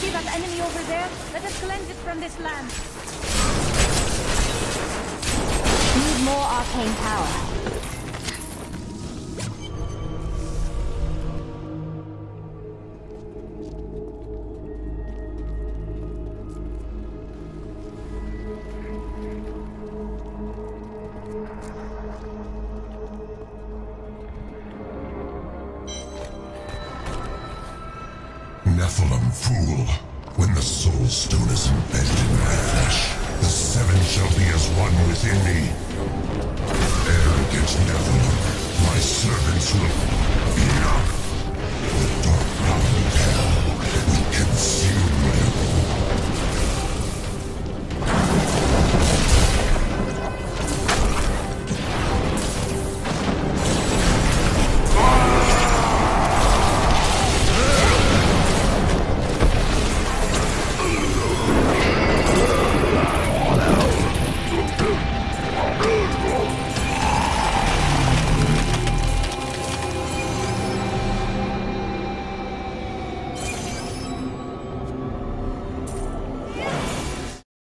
See that enemy over there? Let us cleanse it from this land. Need more arcane power. Nephilim fool, when the soul stone is embedded in my flesh, the seven shall be as one within me. Arrogant Nephilim, my servants will be enough.